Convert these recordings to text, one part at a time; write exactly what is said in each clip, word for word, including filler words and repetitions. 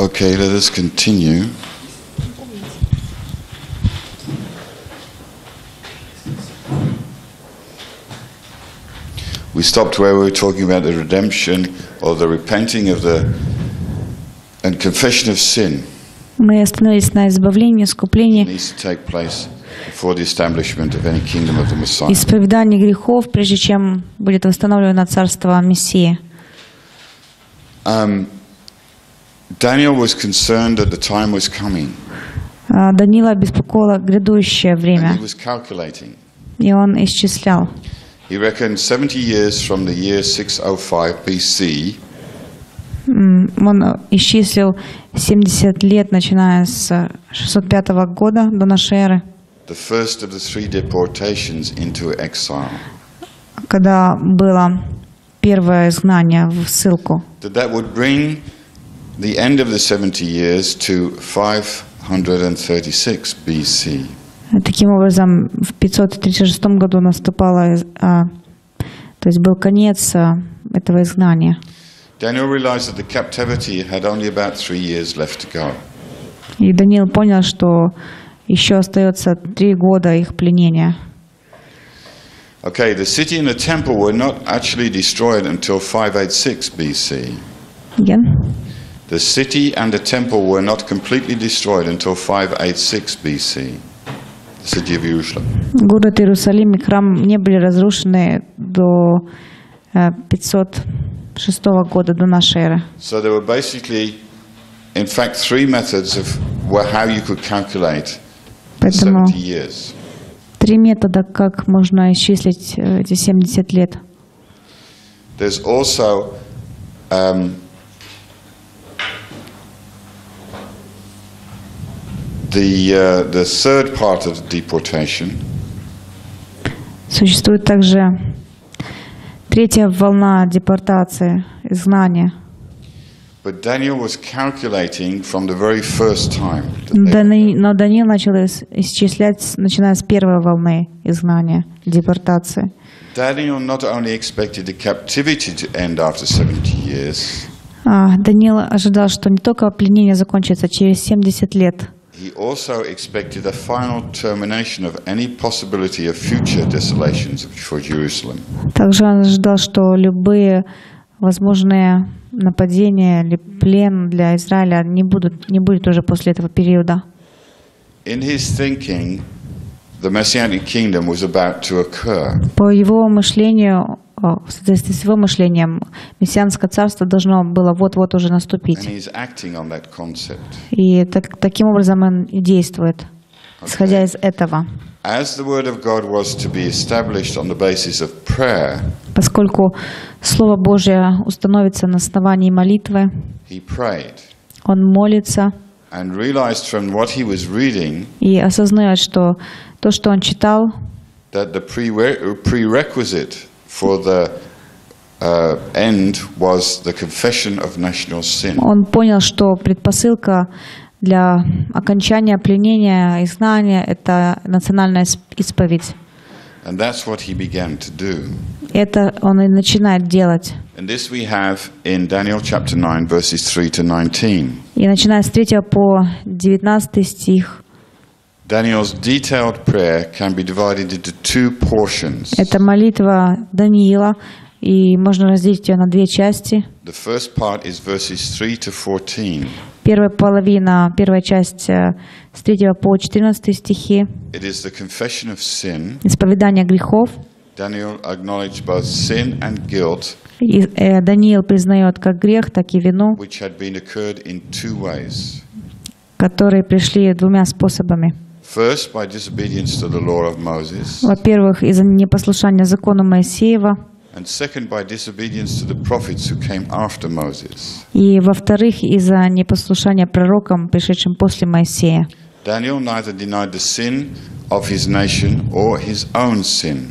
Okay, let us continue. We stopped where we were talking about the redemption or the repenting of the and confession of sin. Мы остановились на избавлении, искуплении, Needs to take place before the establishment of any kingdom of the Messiah. исповедании грехов, прежде чем будет восстановлено царство Мессии. Um, Daniel was concerned that the time was coming. Даниила беспокоило грядущее And время, he was calculating. и он исчислял. He reckoned seventy years from the year six oh five B C Он исчислил семьдесят лет, начиная с шестьсот пятого года до нашей эры, the first of the three deportations into exile. когда было первое изгнание в ссылку. That that would bring the end of the seventy years to five hundred thirty-six B C. Таким образом, в пятьсот тридцать шестом году наступало, а, то есть был конец а, этого изгнания. Daniel realized that the captivity had only about three years left to go. И Даниил понял, что еще остается три года их пленения. Okay, the city and the temple were not actually destroyed until five eighty-six B C. Again? The city and the temple were not completely destroyed until five eighty-six B C. The city of Jerusalem. Город Иерусалим и храм не были разрушены до э, пятьсот шестого года до нашей эры. So there were basically, in fact, three methods of wha- how you could calculate the Поэтому seventy years. три метода, как можно исчислить э, эти семьдесят лет. There's also um, the uh, the third part of the deportation. Существует также третья волна депортации, изгнания. But Daniel was calculating from the very first time. that they- Дани- Но Даниил начал ис- исчислять, с- начиная с первой волны изгнания, депортации. Daniel not only expected the captivity to end after seventy years, А, Даниил ожидал, что не только пленение закончится через семьдесят лет, he also expected a final termination of any possibility of future desolations for Jerusalem. также он ожидал, что любые возможные нападения или плен для Израиля не будут, не будет уже после этого периода. In his thinking, the Messianic kingdom was about to occur. По его мышлению, о, в соответствии с его мышлением, мессианское царство должно было вот-вот уже And наступить. he's acting on that concept. И так, таким образом он и действует, исходя из этого. As the word of God was to be established on the basis of prayer, Поскольку Слово Божье установится на основании молитвы, he prayed он молится and realized from what he was reading и осознает, что то, что он читал, that the prere- prerequisite for the uh, end was the confession of national sin. он понял, что предпосылка для окончания пленения, изгнания – это национальная исп- исповедь. And that's what he began to do. Это он и начинает делать. And this we have in Daniel chapter nine, verses three to nineteen. И начиная с третьего по девятнадцатый стих, Daniel's detailed prayer can be divided into two portions. это молитва Даниила, и можно разделить ее на две части. The first part is verses three to fourteen. Первая половина, первая часть э, с третьего по четырнадцатый стихи, It is the confession of sin. исповедание грехов. Daniel acknowledged both sin and guilt, И, э, Даниил признает как грех, так и вину, which had been occurred in two ways. которые пришли двумя способами. First, by disobedience to the law of Moses, Во-первых, из-за непослушания закону Моисеева, and second, by disobedience to the prophets who came after Moses. и, во-вторых, из-за непослушания пророкам, пришедшим после Моисея. Daniel neither denied the sin of his nation or his own sin.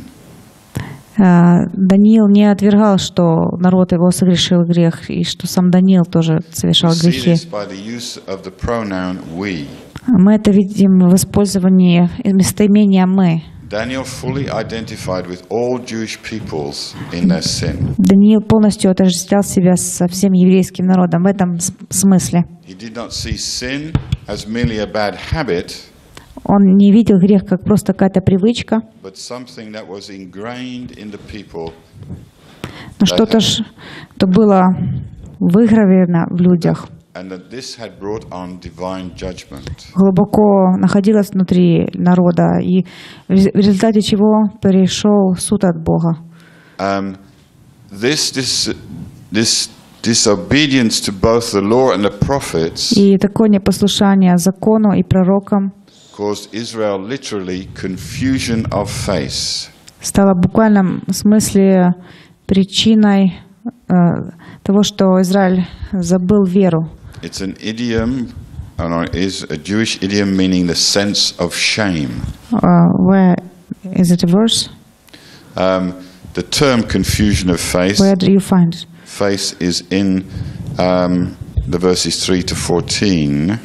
Э, Даниил не отвергал, что народ его согрешил грех, и что сам Даниил тоже совершал We see грехи. this by the use of the pronoun we. Мы это видим в использовании местоимения «мы». Daniel fully identified with all Jewish peoples in their sin. Даниил полностью отождествлял себя со всем еврейским народом в этом с- смысле. He did not see sin as merely a bad habit, Он не видел грех как просто какая-то привычка, but something that was ingrained in the people, но что-то, ж- что было выгравировано в людях, and that this had brought on divine judgment. глубоко находилось внутри народа, и в рез- в результате чего пришел суд от Бога. Um, this, this, this disobedience to both the law and the prophets И такое непослушание закону и пророкам caused Israel literally confusion of face. стало в буквальном смысле причиной э, того, что Израиль забыл веру. It's an idiom, or no, it is a Jewish idiom meaning the sense of shame. Uh, where is it a verse? Um, the term confusion of face, Where do you find it? face is in um, the verses three to fourteen.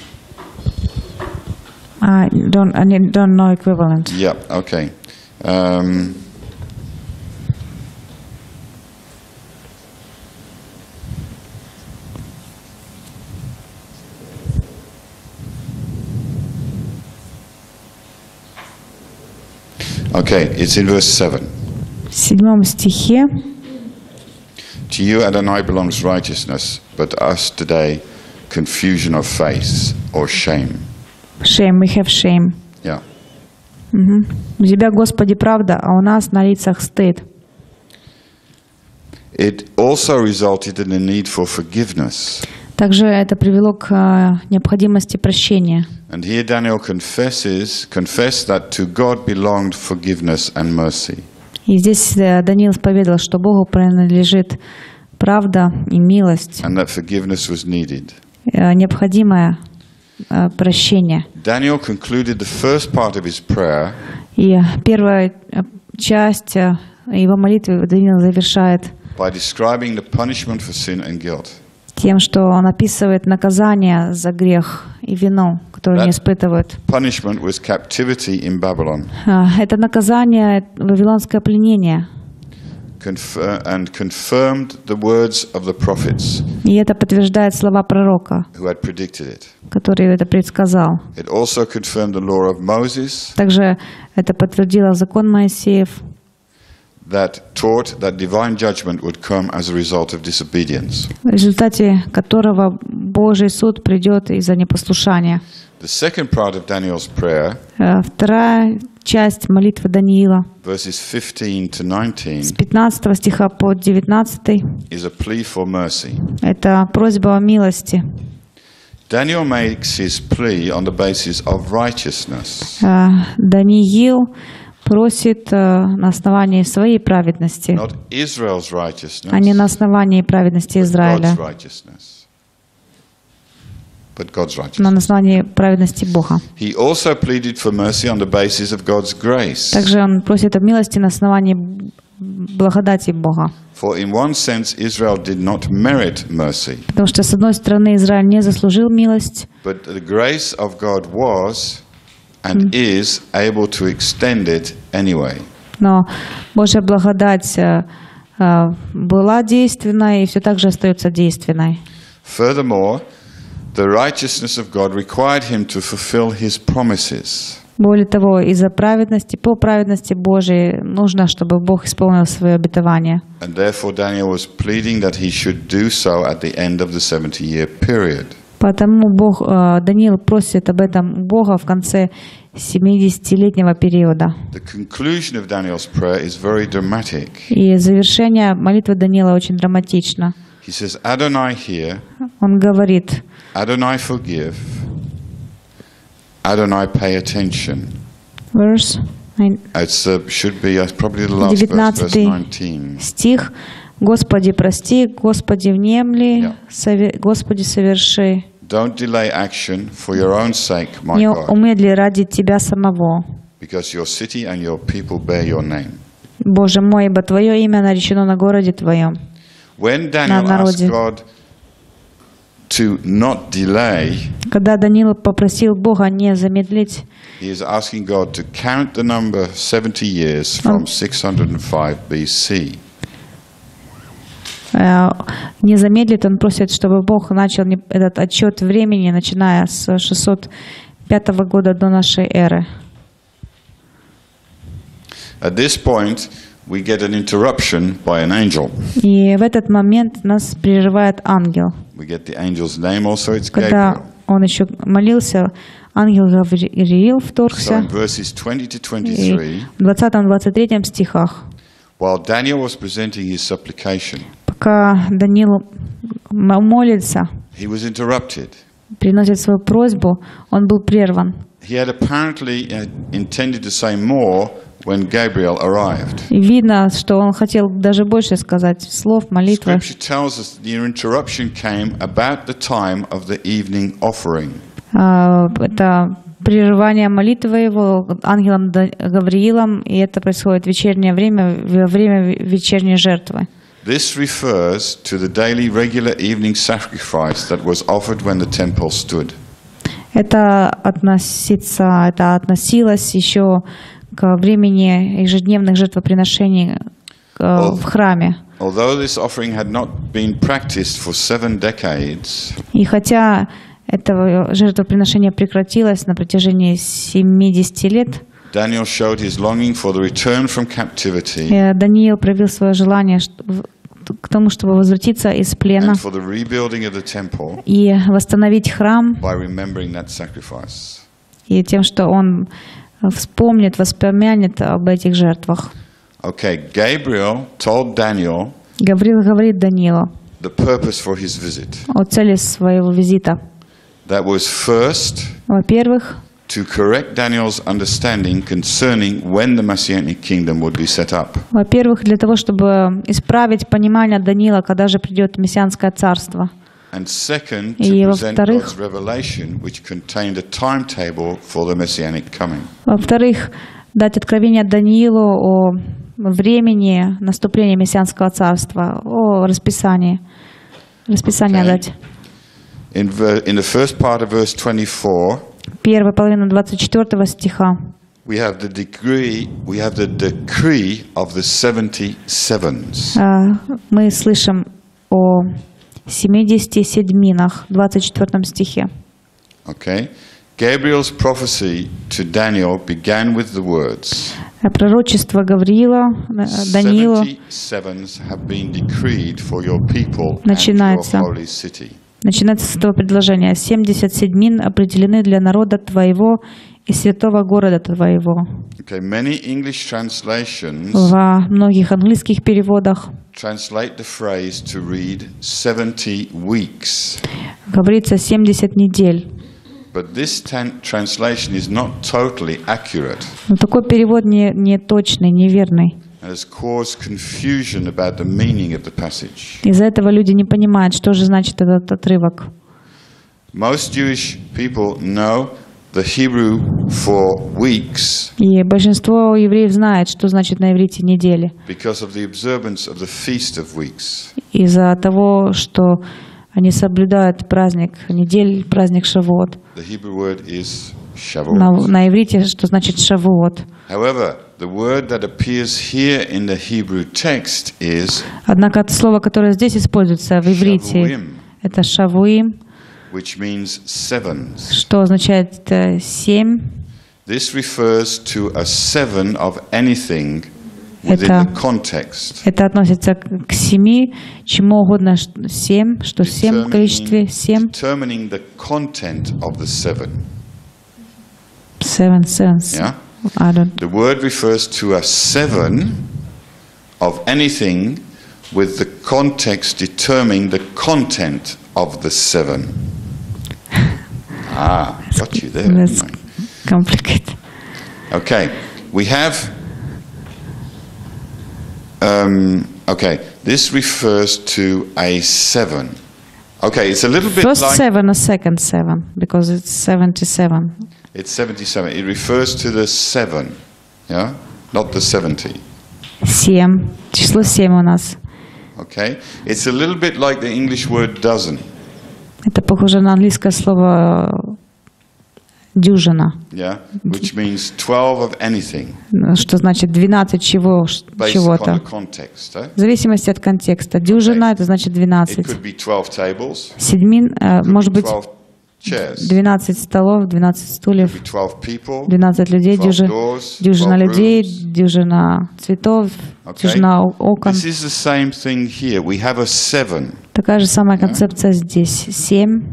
I don't, I don't know equivalent. Yeah, okay. Um, okay, it's in verse seven. В седьмом стихе To you, Adonai, belongs righteousness, but to us today, confusion of face or shame. shame, we have shame. Yeah. Мгм. У Тебя, Господи, правда, а у нас на лицах стыд. It also resulted in a need for forgiveness. Также это привело к э, необходимости прощения. And here Daniel confesses, confessed that to God belonged forgiveness and mercy. И здесь э, Даниил исповедовал, что Богу принадлежит правда и милость, And that forgiveness was needed. э, необходимое э, прощение. Daniel concluded the first part of his prayer И первая э, часть э, его молитвы Даниил завершает by describing the punishment for sin and guilt. тем, что он описывает наказание за грех и вину, которое они That- испытывают. Punishment was captivity in Babylon, А, Это наказание — вавилонское пленение. confer- and confirmed the words of the prophets И это подтверждает слова пророка, who had predicted it. который это предсказал. It also confirmed the law of Moses Также это подтвердило закон Моисеев, that taught that divine judgment would come as a result of disobedience. в результате которого Божий суд придет из-за непослушания. The second part of Daniel's prayer, Э, Вторая часть молитвы Даниила verses fifteen to nineteen, с пятнадцатого стиха по девятнадцатый is a plea for mercy. — это просьба о милости. Daniel makes his plea on the basis of righteousness, Э, Даниил просит э, на основании своей праведности, not Israel's righteousness, а не на основании праведности but Израиля, God's righteousness. But God's но righteousness. на основании праведности Бога. He also pleaded for mercy on the basis of God's grace. Также он просит о милости на основании благодати Бога. For in one sense, Israel did not merit mercy, Потому что, с одной стороны, Израиль не заслужил милость, but the grace of God was and is able to extend it anyway. но Божья благодать э, э, была действенной и все так же остается действенной. Furthermore, the righteousness of God required him to fulfill his promises. Более того, из-за праведности, по праведности Божией нужно, чтобы Бог исполнил свое обетование. And therefore Daniel was pleading that he should do so at the end of the seventy-year period. Потому Бог, э, Даниил просит об этом у Бога в конце семидесятилетнего периода. The conclusion of Daniel's prayer is very dramatic. И завершение молитвы Даниила очень драматично. He says, Adonai hear, Он говорит: Adonai forgive, Adonai pay attention. verse, It uh, should be uh, probably the last verse, verse девятнадцатый nineteen. стих. «Господи, прости, Господи, внемли, Yeah. сове- Господи, соверши. Don't delay action for your own sake, my Не God, умедли ради Тебя самого, because your city and your people bear your name. Боже мой, ибо Твое имя наречено на городе Твоем». When Daniel народе. asked God to not delay, Когда Даниил попросил Бога не замедлить, he is asking God to count the number seventy years from six hundred five B C. э, не замедлит, он просит, чтобы Бог начал не- этот отчет времени, начиная с шестьсот пятого года до нашей эры. At this point, we get an interruption by an angel. И в этот момент нас прерывает ангел. We get the angel's name also, it's Когда Gabriel. он еще молился, ангел Гавриил So вторгся. in verses twenty to И twenty-three, в двадцатом-двадцать третьем стихах, while Daniel was presenting his supplication, пока Даниил м- молится, he was interrupted. приносит свою просьбу, он был прерван. He had apparently uh, intended to say more when Gabriel arrived. И видно, что он хотел даже больше сказать слов, молитвы. Scripture tells us the interruption came about the time of the evening offering. А, Это прерывание молитвы его ангелом Да- Гавриилом, и это происходит в вечернее время, во время вечерней жертвы. This refers to the daily regular evening sacrifice that was offered when the temple stood. Это относится, это относилось еще к времени ежедневных жертвоприношений э, в храме. Although this offering had not been practiced for seven decades, И хотя это жертвоприношение прекратилось на протяжении семидесяти лет, Daniel showed his longing for the return from captivity э, Даниил проявил свое желание что- в- к тому, чтобы возвратиться из плена and for the rebuilding of the temple и восстановить храм, by remembering that sacrifice. и тем, что он вспомнит, воспомянет об этих жертвах. Okay, Gabriel told Daniel Гавриил говорит Даниилу the purpose for his visit. о цели своего визита. That was first Во-первых, to correct Daniel's understanding concerning when the Messianic kingdom would be set up. Во-первых, для того, чтобы исправить понимание Даниила, когда же придет мессианское царство. And second, И to present во-вторых- God's revelation, which contained a timetable for the Messianic coming. Во-вторых, дать откровение Даниилу о времени наступления мессианского царства, о расписании. Расписание Okay. дать. In, ver- in the first part of verse twenty-four, Первая половина двадцать четвёртого стиха. we have the decree, we have the decree of the seventy sevens. А, Мы слышим о семидесяти седьминах, в двадцать четвёртом стихе. Okay? Gabriel's prophecy to Daniel began with the words, А Пророчество Гавриила э, Даниилу seventy sevens have been decreed for your people and your Начинается. holy city. начинается с этого предложения. семьдесят седьмин определены для народа твоего и святого города твоего. Okay, many English translations Во многих английских переводах translate the phrase to read seventy weeks. говорится семьдесят недель. But this tan- translation is not totally accurate Но такой перевод не, не точный, неверный. and has caused confusion about the meaning of the passage. Из-за этого люди не понимают, что же значит этот отрывок. Most Jewish people know the Hebrew for weeks И большинство евреев знает, что значит на иврите недели. because of the observance of the Feast of Weeks. Из-за того, что они соблюдают праздник недель, праздник Шавуот. The Hebrew word is На, Shavuot. на иврите, что значит Шавуот. However, the word that appears here in the Hebrew text is Однако это слово, которое здесь используется в иврите, Shavuim, это Шавуим, which means sevens. что означает э, семь. This refers to a seven of anything within Это- the context. Это относится к к семи, чему угодно, ш- семь, что семь в количестве, семь. determining the content of the seven. Seven cents. Yeah? I don't. The word refers to a seven of anything with the context determining the content of the seven. Ah, got you there. That's didn't complicated. I? Okay, we have. Um, okay, this refers to a seven. Okay, it's a little bit First like seven or second seven, because it's seventy-seven. it's seventy-seven. It refers to the seven, yeah, not the seventy. Семь. Число семь у нас. Okay, it's a little bit like the English word dozen. Это похоже на английское слово дюжина, yeah, which means twelve of anything, что значит двенадцать чего, based upon чего-то. the context. Eh? В зависимости от контекста. Дюжина — это значит It двенадцать. could be twelve tables, Седьмин, э, it could может be быть, twelve chairs, двенадцать столов, двенадцать it стульев, could be twelve people, двенадцать людей, twelve дюжи- doors, дюжина twelve людей, rooms. дюжина цветов, Okay. дюжина о- окон. This is the same thing here. We have a seven, Такая же самая концепция здесь. Семь.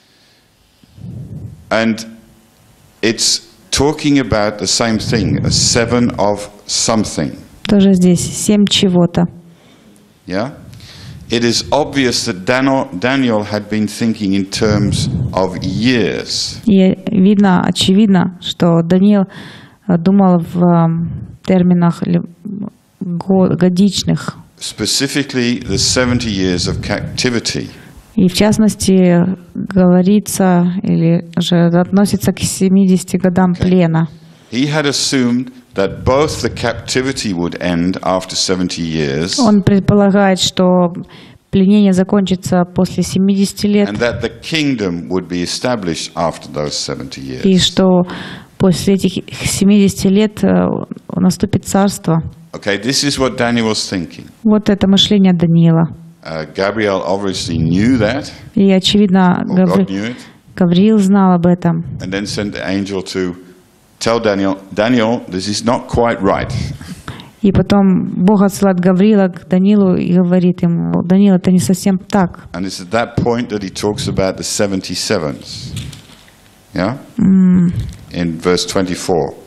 and it's talking about the same thing, a seven of something. Тоже здесь. Семь чего-то. Yeah? It is obvious that Daniel, Daniel had been thinking in terms of years. И видно, очевидно, что Даниил э, думал в э, терминах или го- годичных. Specifically, the seventy years of captivity. И в частности говорится или же относится к семидесяти годам плена. He had assumed that both the captivity would end after seventy years Он предполагает, что пленение закончится после семидесяти лет, and that the kingdom would be established after those seventy и years. что после этих семидесяти лет э, наступит царство. Okay, this is what Daniel was thinking. Вот это мышление Даниила. Uh, Gabriel obviously knew that, И, очевидно, or God Гаври- knew it, Гавриил знал об этом. and then sent the angel to tell Daniel, Daniel, this is not quite right. И потом Бог отсылает Гавриила к Даниилу и говорит ему: Даниил, это не совсем так. And it's at that point that he talks about the seventy-sevens. Yeah? In verse twenty-four.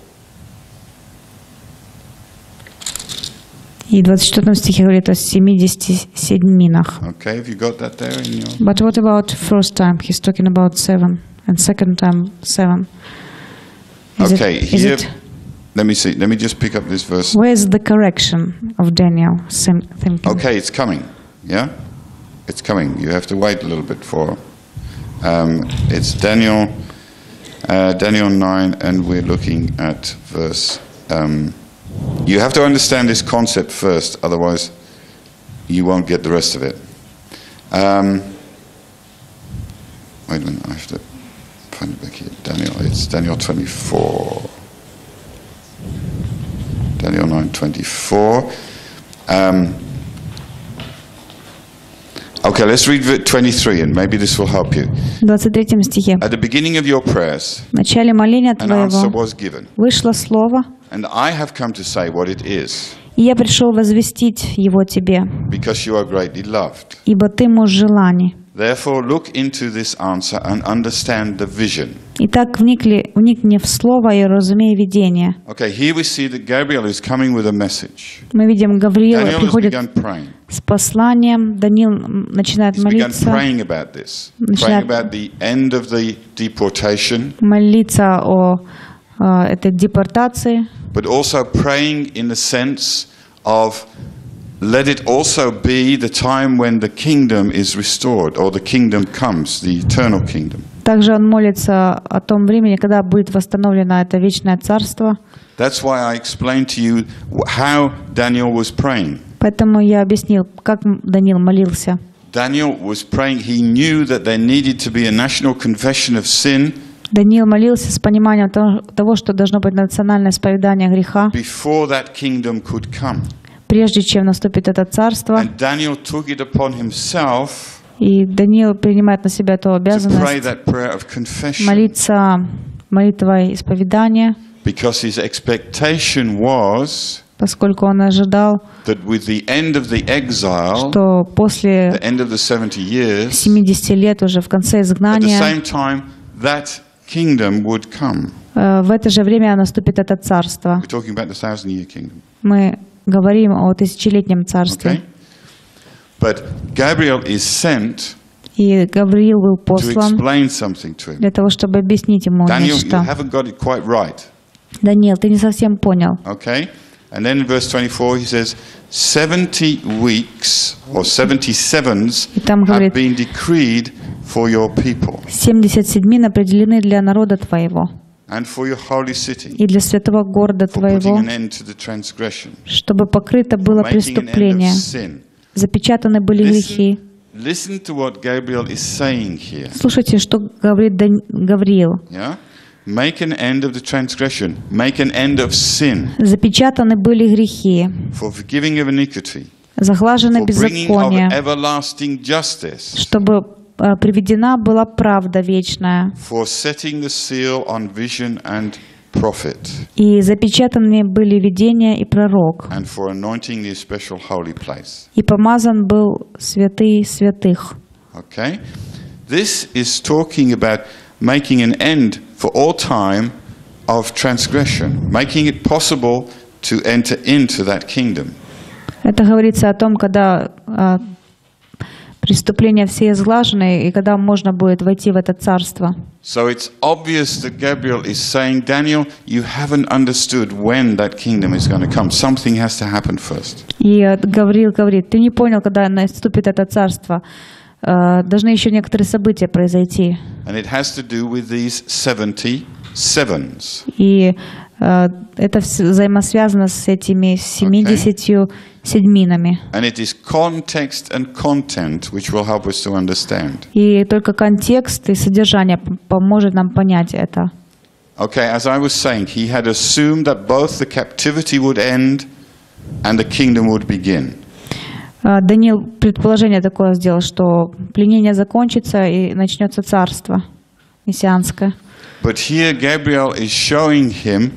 И в двадцать четвёртом стихе говорит о семидесяти седьминах. Okay, have you got that there in your... But what about first time? He's talking about seven, and second time seven. Is it- Okay, is here, it- let me see, let me just pick up this verse. where is the correction of Daniel sim- thinking? Okay, it's coming. Yeah? It's coming. You have to wait a little bit for... Um, it's Daniel, uh, Daniel nine, and we're looking at verse... Um, you have to understand this concept first, otherwise you won't get the rest of it. Um, wait a minute, I have to find it back here. Daniel, it's Daniel twenty-four. Daniel nine twenty-four. Um, okay, let's read verse twenty-three, and maybe this will help you. В двадцать третьем стихе. At the beginning of your prayers, В начале моления an answer твоего was given, вышло слово, and I have come to say what it is, и я пришел возвестить его тебе, because you are greatly loved. ибо ты муж желаний. Therefore, look into this answer and understand the vision. Итак, вникли, вникни в слово и разумей видение. Okay, here we see that Gabriel is coming with a message. Мы видим, Гавриил Daniel has приходит begun praying. с посланием, Даниил м, начинает He's begun молиться, praying about this, Начинает- praying about the end of the deportation, молиться о э, этой депортации, but also praying in the sense of let it also be the time when the kingdom is restored, or the kingdom comes, the eternal kingdom. Также он молится о том времени, когда будет восстановлено это вечное царство. That's why I explained to you how Daniel was praying. Поэтому я объяснил, как Даниил молился. Daniel was praying, he knew that there needed to be a national confession of sin Даниил молился с пониманием того, того, что должно быть национальное исповедание греха, before that kingdom could come. прежде чем наступит это царство. And Daniel took it upon himself И Даниил принимает на себя эту to pray обязанность that prayer of confession, молиться молитвой исповедания, because his expectation was поскольку он ожидал, that with the end of the exile, что после the end of the seventy years, семидесяти лет, уже в конце at the изгнания, same time, that kingdom would come. э, в это же время наступит это царство. We're talking about the thousand-year kingdom. Мы говорим о тысячелетнем царстве. Okay? But Gabriel is sent И Гавриил был to послан explain something to him. для того, чтобы объяснить ему Daniel, you нечто. haven't got it quite right. Даниил, ты не совсем понял. Okay? And then in verse twenty-four he says, seventy weeks or seventy sevens И там have говорит, been decreed for your people семьдесят седьмин определены для народа твоего and for your holy city, и для святого города for putting твоего, an end to the transgression, чтобы покрыто было making an end of преступление, sin. запечатаны были Listen, грехи. listen to what Gabriel is saying here. Слушайте, что говорит Дан- Гавриил. Yeah? Make an end of the transgression. Make an end of sin. Запечатаны были грехи, For forgiving of iniquity. заглажены For bringing of беззакония, everlasting justice. чтобы э, приведена была правда вечная, For setting the seal on vision and prophet. и запечатаны были видения и пророк, And for anointing the special holy place. и помазан был святый святых. Okay? This is talking about making an end for all time of transgression, making it possible to enter into that kingdom. Это говорится о том, когда э, преступления все изглажены, и когда можно будет войти в это царство. So it's obvious that Gabriel is saying, Daniel, you haven't understood when that kingdom is going to come. Something has to happen first. И э, Гавриил говорит, ты не понял, когда наступит это царство. Э, должны еще некоторые события произойти. And it has to do with these seventy sevens. И э, это вс- взаимосвязано с этими семидесятью седьминами. And it is context and content which will help us to understand. И только контекст и содержание п- поможет нам понять это. Okay, as I was saying, he had assumed that both the captivity would end and the kingdom would begin. Э, Даниил предположение такое сделал, что пленение закончится и начнется царство мессианское. But here Gabriel is showing him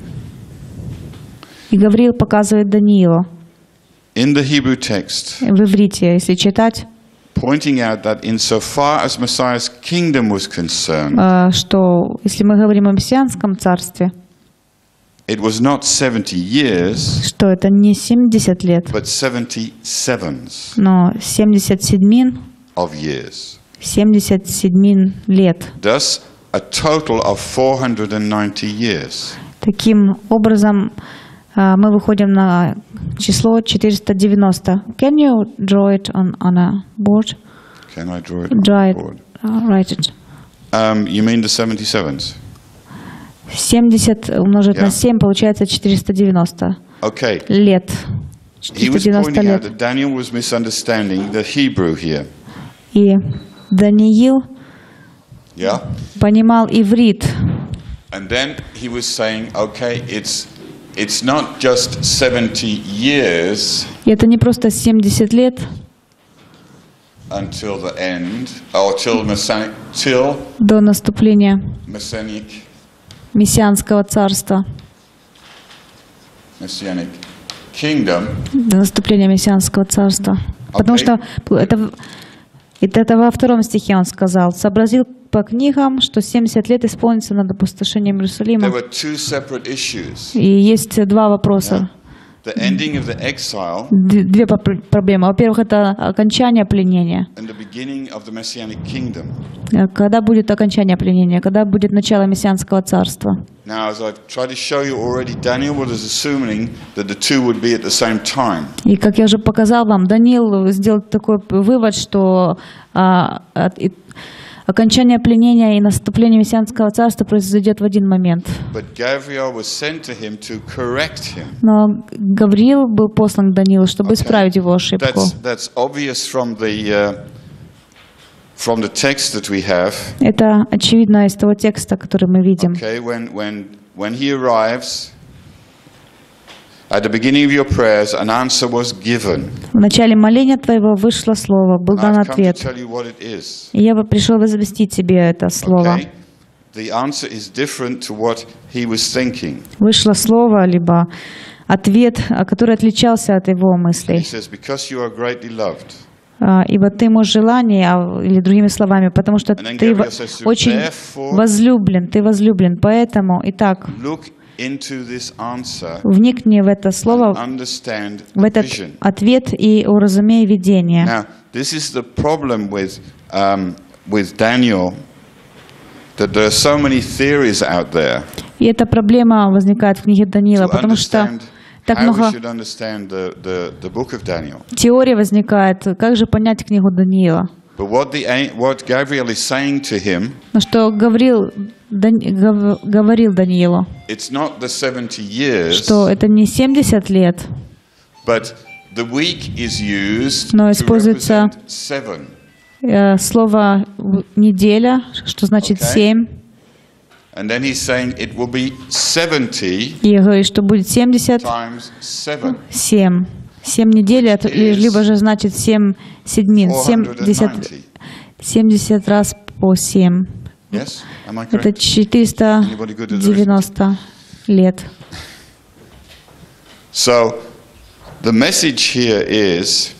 И Гавриил показывает Даниилу in the Hebrew text, в иврите, если читать, pointing out that insofar as Messiah's kingdom was concerned, э, что если мы говорим о мессианском царстве, it was not seventy years, что это не семьдесят лет, but seventy sevens но семьдесят седьмин, of years. семьдесят седьмин лет. Thus, a total of four hundred ninety years. Таким образом, э, мы выходим на число четыреста девяносто. Can you draw it on, on a board? Can I draw it Draw on it. the board? Uh, write it. Um, you mean the seventy-sevens? семьдесят умножить Yeah. на семь получается четыреста девяносто Okay. лет. He was четыреста девяносто pointing out лет. that Daniel was misunderstanding the Hebrew here. И Даниил Yeah? понимал иврит. And then he was saying, okay, it's it's not just seventy years И это не просто семьдесят лет until the end, or till Messianic, till до наступления Messianic, мессианского царства, Messianic kingdom. до наступления мессианского царства. Потому Окей. что это, в- это, это во втором стихе он сказал. «Сообразил по книгам, что семьдесят лет исполнится над опустошением Иерусалима». There were two separate issues. И есть два вопроса, The ending of the exile д- две попр- проблемы. Во-первых, это окончание пленения. and the beginning of the Messianic kingdom. Э, Когда будет окончание пленения? Когда будет начало мессианского царства? Now, as I've tried to show you already, Daniel was assuming that the two would be at the same time. И как я уже показал вам, Даниил сделал такой вывод, что а, от- и- окончание пленения и наступление мессианского царства произойдет в один момент. But Gabriel was sent to him to correct him. Но Гавриил был послан к Даниилу, чтобы Okay. исправить его ошибку. That's, that's obvious from the, uh, from the text that we have. Это очевидно из того текста, который мы видим. Okay, when, when, when he arrives, at the beginning of your prayers, an answer was given. В начале моления твоего вышло слово, был And дан I've come to ответ. tell you what it is. И я бы пришел возвестить тебе это слово. Okay? The answer is different to what he was thinking. Вышло слово, либо ответ, а, который отличался от его He мыслей. says, because you are greatly loved. А, Ибо ты муж желаний, а, или другими словами, потому что And then ты Gabriel во- says to him, очень "Therefore, возлюблен, ты возлюблен. Поэтому, итак, Look into this answer вникни в это and слово, understand в the этот vision. ответ и уразумей видение. Now, this is the problem with, um, with Daniel, that there are so many theories out there И эта проблема возникает в книге Даниила, to потому что understand так how we много should understand the, the, the book of Daniel. теорий возникает, как же понять книгу Даниила. But what, the, an- what Gabriel is saying to him, Но что говорил, Дани- гов- говорил Даниилу, it's not the seventy years, что это не семьдесят лет, but the week is used Но to используется represent seven. Э, Слово в- неделя, что значит Okay. семь. And then he's saying it will be seventy И говорит, что будет семьдесят times seven. семь. Семь недель, это ли- либо же значит семь седьмин. семьдесят, four hundred ninety. семьдесят раз по семь. Yes? Am I Это correct? четыреста девяносто лет. So the message here is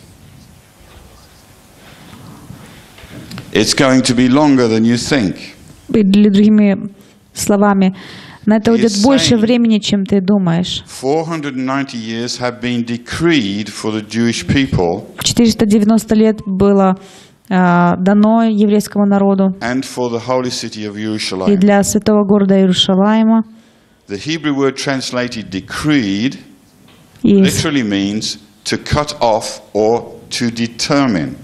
it's going to be longer than you think. Или другими словами, на это He уйдет is больше saying- времени, чем ты думаешь. four hundred ninety years have been decreed for the Jewish people четыреста девяносто лет было а, дано еврейскому народу and for the holy city of и Jerusalem. для святого города Иерушалаима. The Hebrew word translated decreed И literally means to cut off or to determine.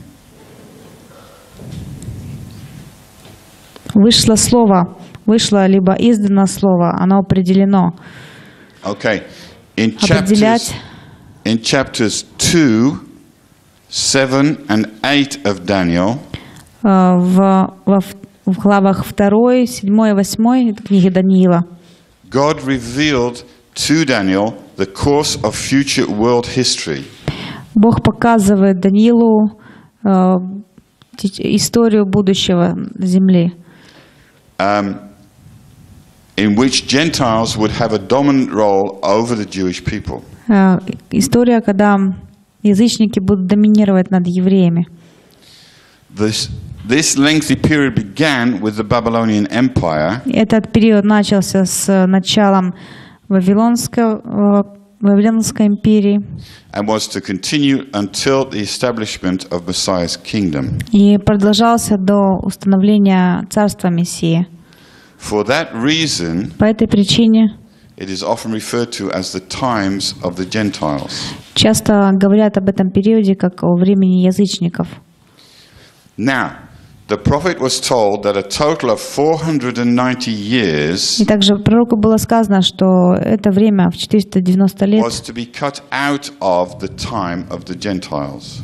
вышло слово, вышло либо издано слово, оно определено. Okay. In chapters, Определять in chapters two, seven and eight of Daniel, а, в, во в- в главах второй, седьмой и восьмой книги Даниила God revealed to Daniel the course of future world history. Бог показывает Даниилу а, теч- историю будущего земли, Um, in which Gentiles would have a dominant role over the Jewish people. А, история, когда язычники будут доминировать над евреями. This, this lengthy period began with the Babylonian Empire Этот период начался с началом Вавилонского, Вавилонской империи and was to continue until the establishment of Messiah's kingdom. и продолжался до установления царства Мессии. For that reason, По этой причине it is often referred to as the times of the Gentiles. часто говорят об этом периоде как о времени язычников. Now, the prophet was told that a total of four hundred ninety years И также пророку было сказано, что это время в четыреста девяносто лет was to be cut out of the time of the Gentiles.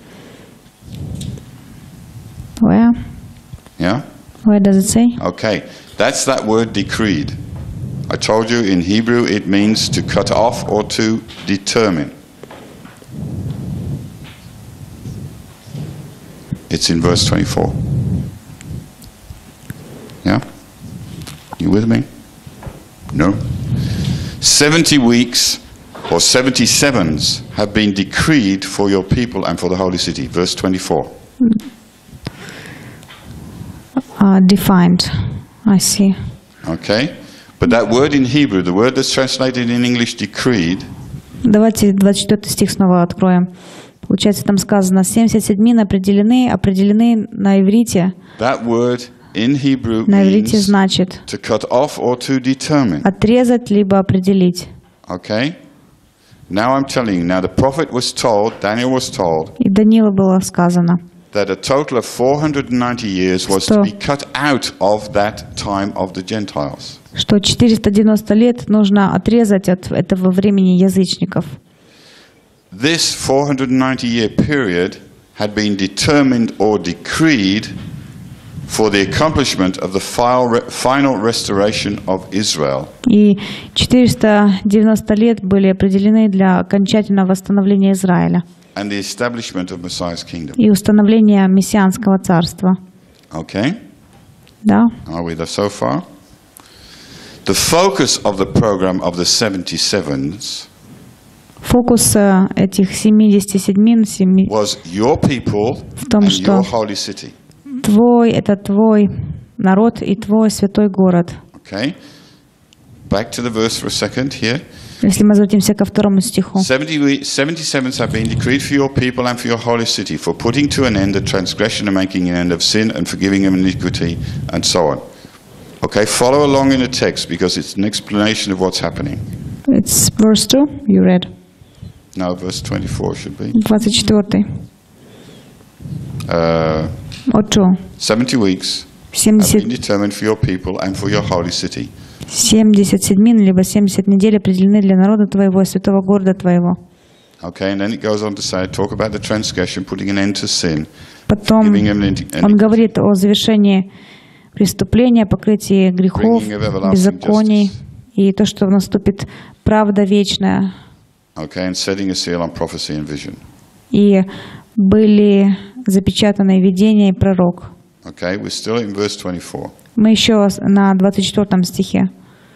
Where? Yeah? Where does it say? Okay, that's that word decreed. I told you in Hebrew it means to cut off or to determine. It's in verse twenty-four. Yeah? You with me? No? seventy weeks or seventy sevens have been decreed for your people and for the holy city. Verse twenty-four. Uh, defined. I see. Okay? But that word in Hebrew, the word that's translated in English decreed, Давайте двадцать четвёртый стих снова откроем. Получается, там сказано, семьдесят седьмин определены, определены на иврите. that word in Hebrew На иврите means значит to cut off or to determine. отрезать, либо определить. Okay? Now I'm telling you, now the prophet was told, Daniel was told, И Даниилу было сказано, that a total of four hundred ninety years was to Что? be cut out of that time of the Gentiles. что четыреста девяносто лет нужно отрезать от этого времени язычников. This four hundred ninety year period had been determined or decreed for the accomplishment of the final final restoration of Israel. И четыреста девяносто лет были определены для окончательного восстановления Израиля And the establishment of Messiah's kingdom. и установления мессианского царства. Okay? Да? Are we there so far? The focus of the program of the seventy-sevens Фокус э, этих семидесяти седьмин, семи- was your people том, and что- your holy city. твой, это твой народ и твой святой город. Okay? Back to the verse for a second here. Если мы обратимся ко второму стиху. seventy we- seventy-sevens have been decreed for your people and for your holy city, for putting to an end the transgression and making an end of sin and forgiving them iniquity, and so on. Okay, follow along in the text because it's an explanation of what's happening. It's verse two, you read. No, verse twenty-four should be. двадцать четвёртый. Uh, От чего? seventy weeks have семьдесят, been determined for your people and for your holy city. семьдесят седьмин, либо семьдесят недель определены для народа твоего и святого города твоего. Okay, and then it goes on to say, talk about the transgression, putting an end to sin, Потом giving him an он говорит о завершении преступления, покрытии грехов, Bringing of everlasting беззаконий, justice. и то, что наступит правда вечная. Okay, and setting a seal on prophecy and vision. И были запечатаны видения и пророк. Okay, we're still in verse twenty-four. Мы еще на двадцать четвёртом стихе.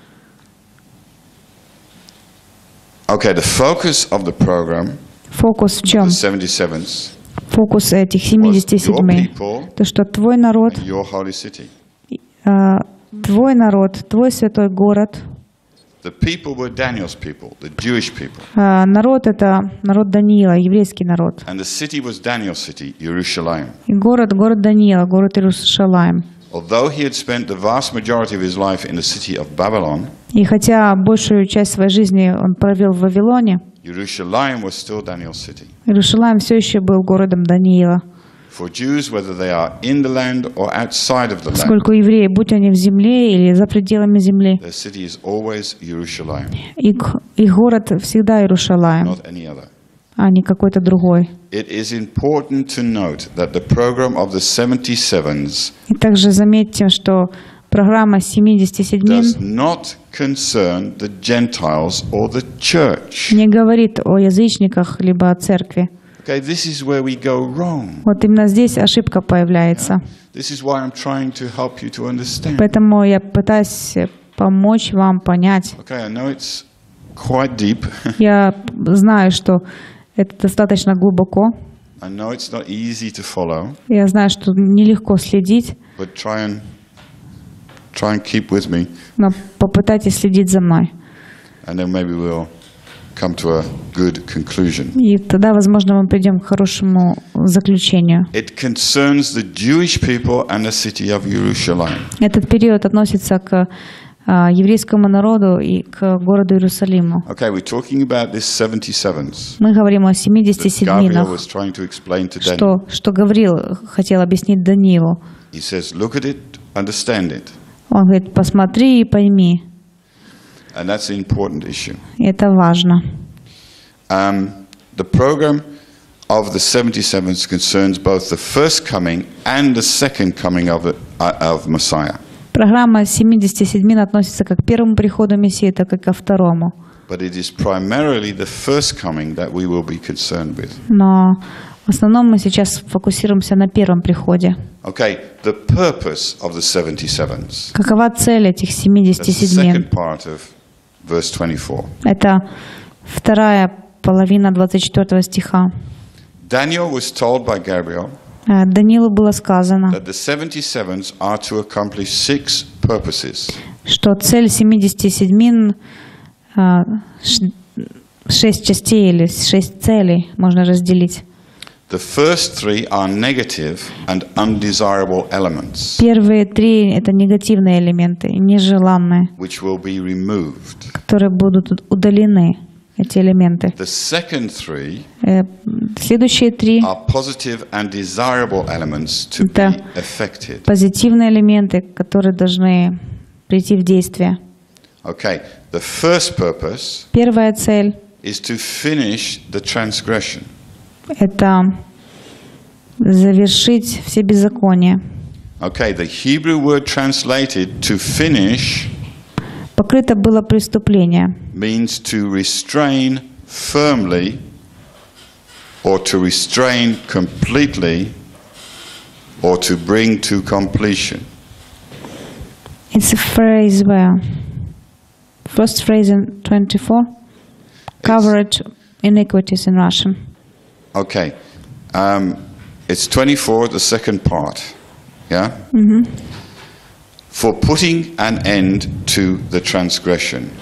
Okay, the focus of the program, Фокус в чем? the seventy-sevens, Фокус этих was семидесяти your седьми. people То, что твой народ, and your holy city. э, твой народ, твой святой город. The people were Daniel's people, the Jewish people. Э, народ — это народ Даниила, еврейский народ. And the city was Daniel's city, Jerusalem. И город, город Даниила, город Иерусалим. Although he had spent the vast majority of his life in the city of Babylon, И хотя большую часть своей жизни он провел в Вавилоне, Jerusalem was still Daniel's city. Иерусалим все еще был городом Даниила. For Jews, whether they are in the land or outside of the land, Поскольку евреи, будь они в земле или за пределами земли, their city is always Jerusalem, их, их город всегда Иерусалим, not any other. а не какой-то другой. It is important to note that the program of the seventy-sevens И также заметьте, что программа семидесяти седьмин does not concern the Gentiles or the church. не говорит о язычниках либо о церкви. Okay, this is where we go wrong. Вот именно здесь ошибка появляется. This is why I'm trying to help you to understand. Поэтому я пытаюсь помочь вам понять. Okay, I know it's quite deep. Я знаю, что это достаточно глубоко. I know it's not easy to follow, Я знаю, что нелегко следить, but try and try and keep with me, но попытайтесь следить за мной. and then maybe we'll come to a good conclusion. И тогда, возможно, мы придем к хорошему заключению. It concerns the Jewish people and the city of Jerusalem. Этот период относится к а, еврейскому народу и к городу Иерусалиму. Okay, we're talking about this seventy-sevens. Мы говорим о семидесяти That Gabriel седьминах, was trying to explain to Daniel. что, что Гавриил хотел объяснить Даниилу. He says, look at it, understand it. Он говорит, посмотри и пойми. And that's an important issue. И это важно. Um, the program of the seventy-sevens concerns both the first coming and the second coming of, it, uh, of Messiah. Программа семидесяти седьмин относится как к первому приходу Мессии, так и ко второму. But it is primarily the first coming that we will be concerned with. Но в основном мы сейчас фокусируемся на первом приходе. Okay, the purpose of the seventy-sevens. Какова цель этих семидесяти That's the седьмин? second part of verse twenty-four. Это вторая половина двадцать четвёртого стиха. Daniel was told by Gabriel Э, Даниилу было сказано, that the seventy-sevens are to accomplish six purposes. что цель семидесяти седьмин э, ш- шесть частей или шесть целей можно разделить. The first three are negative and undesirable elements, Первые три — это негативные элементы, нежеланные, which will be removed. которые будут удалены, эти элементы. The second three Э, Следующие три are positive and desirable elements to be Это affected. позитивные элементы, которые должны прийти в действие. Okay, the first purpose Первая цель is to finish the transgression. — это завершить все беззакония. Okay, the Hebrew word translated to finish Покрыто было преступление. means to restrain firmly or to restrain completely or to bring to completion. It's a phrase where first phrase in twenty-four covered iniquities in Russian. Okay, um, it's twenty-four, the second part, yeah? For putting an end to the transgression.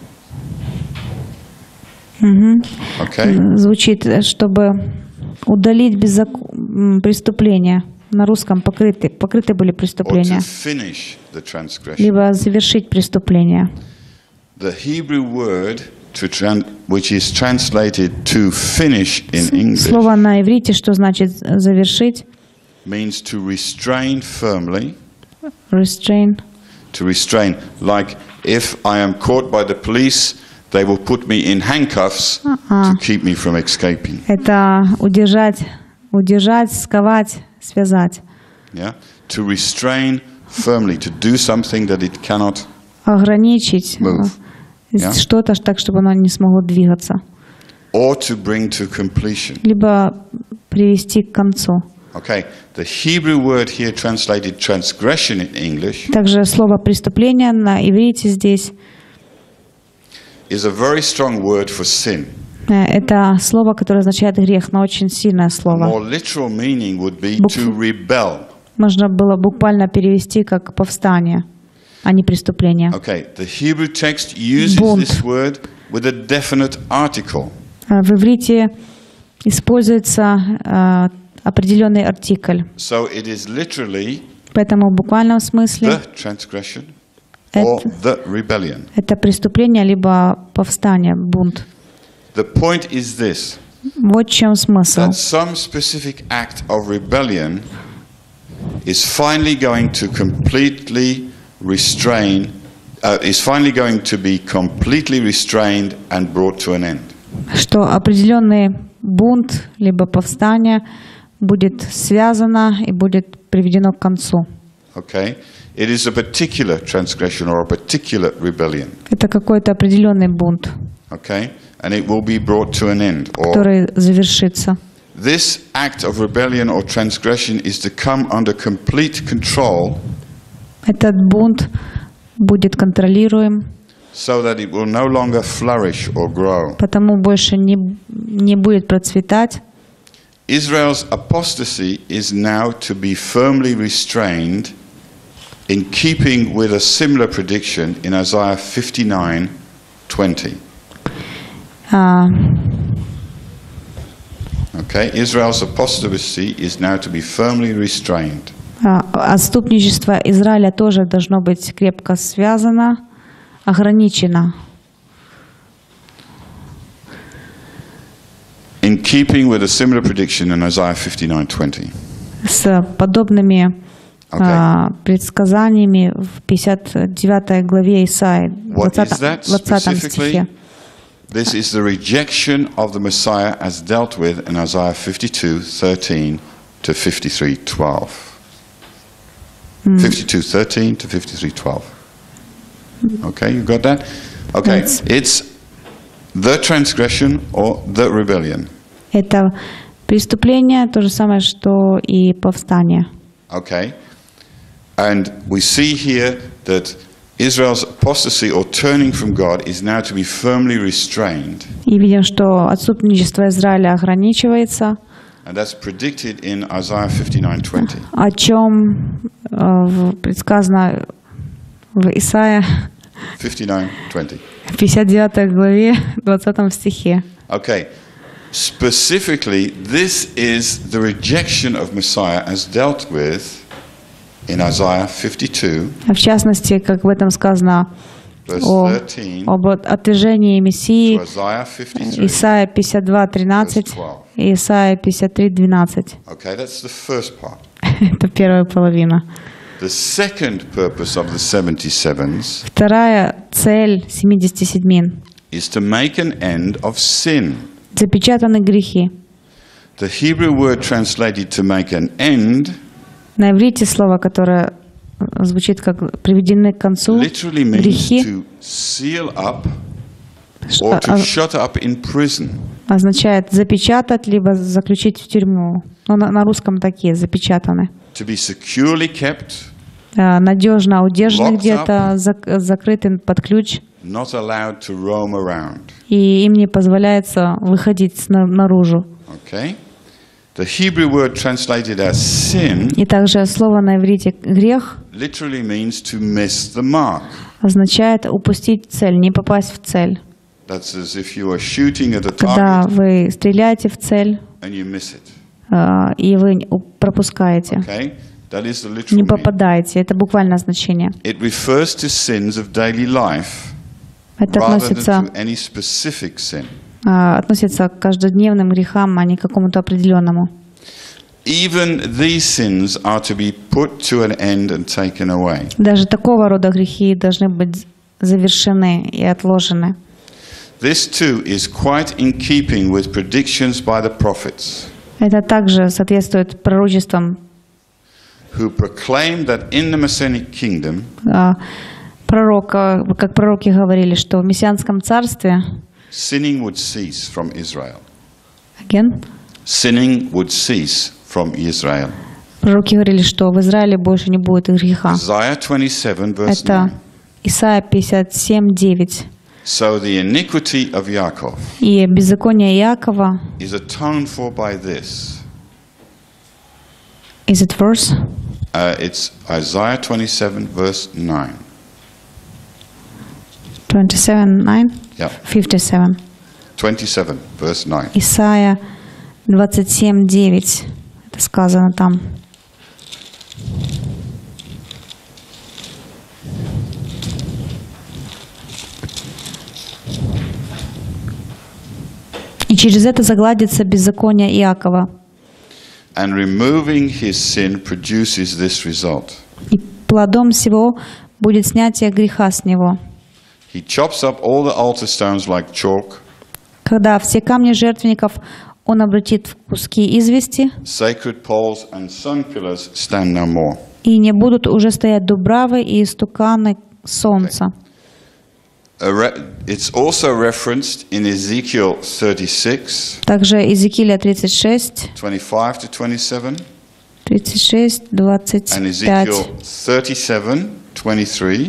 Okay? Звучит, чтобы удалить беззак- м, преступления. На русском покрыты, покрыты были Or to преступления. finish the transgression. Либо завершить преступление. The Hebrew word to tran- which is translated to finish in English Слово на иврите, что значит завершить, means to restrain firmly, restrain. to restrain. Like if I am caught by the police, they will put me in handcuffs to keep me from escaping. Это удержать, удержать, сковать, связать, Yeah? To restrain firmly, to do something that it cannot ограничить move. э, Yeah. что-то так, чтобы оно не смогло двигаться, Or to bring to completion. либо привести к концу. Okay, the Hebrew word here translated transgression in English Также слово «преступление» на иврите здесь is a very strong word for sin. э, это слово, которое означает грех, но очень сильное A слово. more literal meaning would be Букв- to rebel. Можно было буквально перевести как повстание, а не преступление. Okay, the Hebrew text uses Бунт. this word with a definite article. А В иврите используется э, определенный артикль, So it is literally поэтому в буквальном смысле the transgression or это, the rebellion. это преступление либо повстание, бунт. The point is this, Вот в чем смысл. that some specific act of rebellion is finally going to completely restrain, uh, is finally going to be completely restrained and brought to an end. Что определенный бунт либо повстание будет связано и будет приведено к концу. Okay? It is a particular transgression or a particular rebellion. Это какой-то определенный бунт, Okay? And it will be brought to an end. Or который завершится. this act of rebellion or transgression is to come under complete control Этот бунт будет контролируем, so that it will no longer flourish or grow. потому больше не, не будет процветать. Israel's apostasy is now to be firmly restrained in keeping with a similar prediction in Isaiah fifty-nine twenty. А, Okay, Israel's apostasy is now to be firmly restrained. а, Отступничество Израиля тоже должно быть крепко связано, ограничено. In keeping with a similar prediction in Isaiah fifty-nine twenty. С подобными Okay. а, предсказаниями в пятьдесят девятой главе Исаии, What is that двадцатом specifically? стихе. This is the rejection of the Messiah as dealt with in Isaiah fifty-two thirteen to fifty-three twelve. fifty-two thirteen to fifty-three twelve. Okay, you got that? Okay, Yes. it's the transgression or the rebellion. Это преступление, то же самое, что и повстание. Okay, and we see here that Israel's apostasy or turning from God is now to be firmly restrained. И видим, что отступничество Израиля ограничивается, And that's predicted in Isaiah fifty-nine twenty. о чем э, в- предсказано в Исаии fifty-nine twenty. в пятьдесят девятой главе двадцатом стихе. Okay. Specifically, this is the rejection of Messiah as dealt with in Isaiah fifty-two, В частности, как в этом сказано verse о, thirteen, об отвержении Мессии, to Isaiah fifty-three, Исайя пятьдесят два тринадцать и Исайя пятьдесят три двенадцать. Okay, that's the first part. Это первая половина. The second purpose of the seventy-sevens Вторая цель семидесяти седьмин is to make an end of sin. – запечатаны грехи. The Hebrew word translated to make an end На иврите слово, которое звучит как «приведены к концу», literally means грехи, to seal up ш- or to а- shut up in prison. означает запечатать, либо заключить в тюрьму. Но на, на русском такие, запечатаны. To be securely kept, Э, Надежно удержаны Locked где-то, зак- закрыты под ключ, not allowed to roam around. и им не позволяется выходить сна- наружу. Okay? The Hebrew word translated as sin И также слово на иврите «грех» literally means to miss the mark. означает упустить цель, не попасть в цель. That's as if you are shooting at a Когда target вы стреляете в цель, and you miss it. э, и вы у- пропускаете, Okay? That is the literal не meaning. попадаете. Это буквальное значение. It refers to sins of daily life Это rather than относится, to any specific sin. э, относится к каждодневным грехам, а не к какому-то определенному. Even these sins are to be put to an end and taken away. Даже такого рода грехи должны быть завершены и отложены. This too is quite in keeping with predictions by the prophets. Это также соответствует пророчествам who proclaimed that in the Messianic kingdom А, Пророк, а, как пророки говорили, что в Мессианском царстве, sinning would cease from Israel. again, Sinning would cease from Israel. пророки говорили, что в Израиле больше не будет греха. Isaiah twenty-seven, verse Это nine. Исайя пятьдесят семь девять. So the iniquity of Yaakov И беззаконие Иакова, is atoned for by this. is it verse? Uh, it's Isaiah twenty-seven, verse nine. twenty-seven nine? Yeah, fifty-seven. twenty-seven, verse nine. Исайя двадцать семь девять. Это сказано там. И через это загладится беззаконие Иакова. And removing his sin produces this result. И плодом всего будет снятие греха с него. He chops up all the altar stones like chalk. Когда все камни жертвенников он обратит в куски извести, Sacred poles and sun pillars stand no more. и не будут уже стоять дубравы и истуканы солнца. A re- It's also referenced in Ezekiel thirty-six, Также Иезекииля тридцать шесть, twenty-five to twenty-seven, тридцать шесть, двадцать and пять. Ezekiel thirty-seven, twenty-three.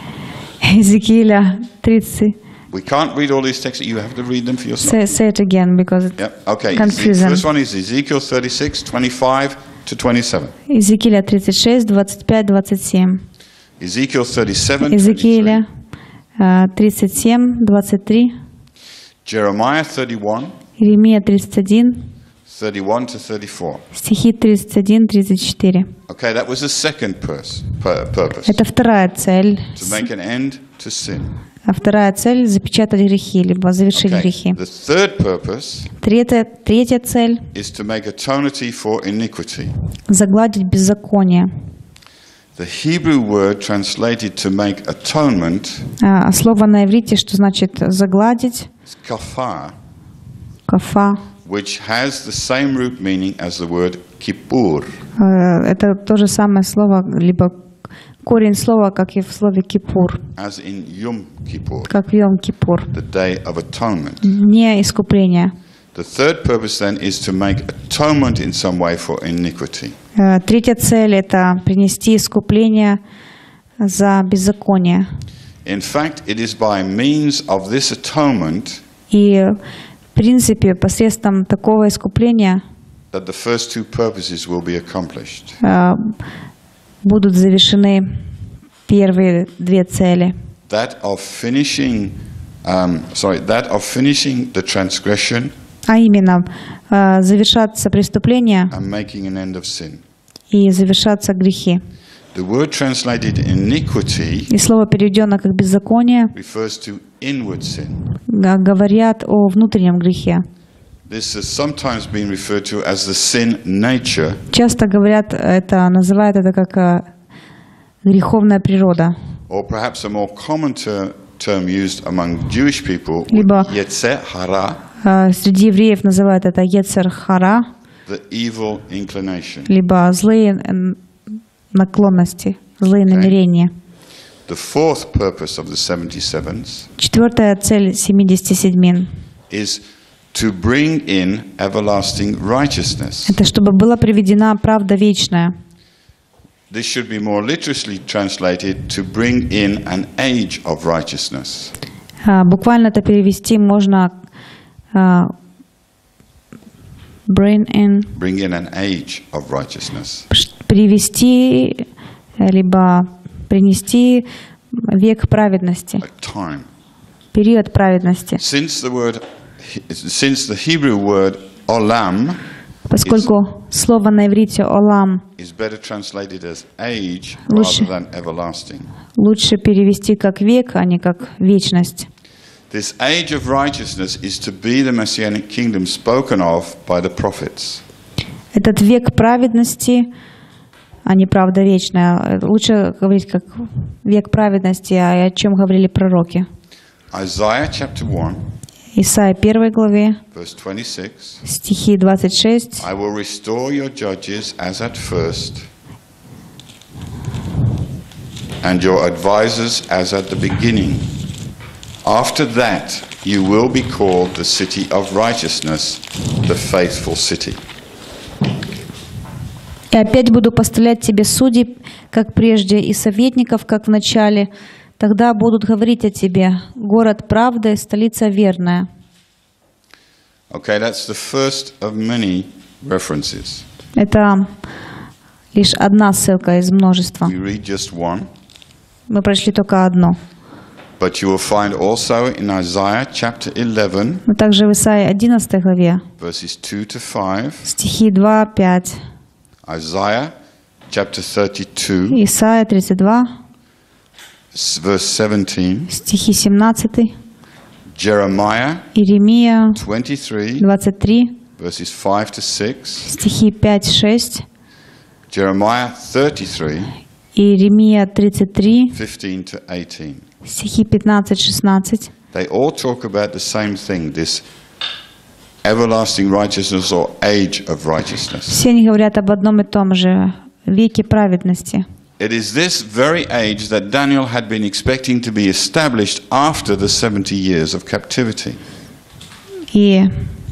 Иезекииля тридцать. We can't read all these texts. You have to read them for yourself. Say, say it again because it Yep. Okay. Confusion. The first one is Ezekiel thirty-six, twenty-five to twenty-seven. Иезекииля тридцать шесть, двадцать пять, двадцать семь. Ezekiel thirty-seven, Иезекииля э, тридцать семь, двадцать три. Jeremiah thirty-one, Иеремия тридцать один, thirty-one to thirty-four. стихи тридцать один, тридцать четыре. Okay, that was the second pers- pur- purpose, Это вторая цель. to make an end to sin. А вторая цель — запечатать грехи, либо завершить Okay. грехи. The third purpose Третья, третья цель is to make atonement for iniquity. — загладить беззаконие. The Hebrew word translated to make atonement А слово на иврите, что значит загладить, is kafar, кафа, which has the same root meaning as the word kippur. э, это то же самое слово, либо корень слова, как и в слове кипур, As in Yom Kippur, как в Йом-Кипур, the day of atonement. не искупление. The third purpose then is to make atonement in some way for iniquity. Э, Третья цель — это принести искупление за беззаконие. In fact, it is by means of this atonement И, в принципе, посредством такого искупления that the first two purposes will be accomplished. э, будут завершены первые две цели. That of finishing, um, sorry, that of finishing the transgression А именно, э, завершатся преступления and making an end of sin. и завершатся грехи. The word translated iniquity И слово, переведенное как беззаконие, refers to inward sin. г- говорят о внутреннем грехе. This has sometimes been referred to as the sin nature, Часто говорят, это называют это как э, греховная природа. or perhaps a more common ter- term used among Jewish people, Либо- yetzer hara, Э, Среди евреев называют это ецер хара, the evil inclination. либо злые н- наклонности, злые намерения. The fourth purpose of the seventy-sevens Четвертая цель семидесяти седьмин is to bring in everlasting righteousness. — это чтобы была приведена правда вечная. This should be more literally translated to bring in an age of righteousness. А, Буквально это перевести можно а, bring in, Bring in an age of righteousness. ш- привести, э, либо принести век праведности, Like time. период праведности. Since the word, since the Hebrew word olam Поскольку слово на иврите «олам» is better translated as age Лучше. rather than everlasting. лучше перевести как век, а не как вечность. This age of righteousness is to be the messianic kingdom spoken of by the prophets. Этот век праведности, а не правда вечная. Лучше говорить как век праведности, а о чем говорили пророки. Isaiah chapter one, Исайя первой главе, verse twenty-six. стихи двадцать шесть. I will restore your judges as at first, and your advisors as at the beginning. After that, you will be called the city of righteousness, the faithful city. И опять буду поставлять тебе судей, как прежде, и советников, как в начале. Тогда будут говорить о тебе: город правды, столица верная. Okay, that's the first of many references. Это лишь одна ссылка из множества. We read just one. Мы прочли только одну. But you will find also in Isaiah chapter eleven, Но также в Исаии одиннадцатой главе, verses two to five, стихи два пять, Isaiah chapter thirty-two, Исаия тридцать два, s- verse seventeen, стихи семнадцать, Jeremiah Иеремия twenty-three, двадцать три, verses five to six, стихи пять шесть, Jeremiah thirty-three, Иеремия тридцать три, fifteen to eighteen. стихи пятнадцать шестнадцать. They all talk about the same thing, this everlasting righteousness or age of righteousness. Все они говорят об одном и том же — веке праведности. It is this very age that Daniel had been expecting to be established after the seventy years of captivity. И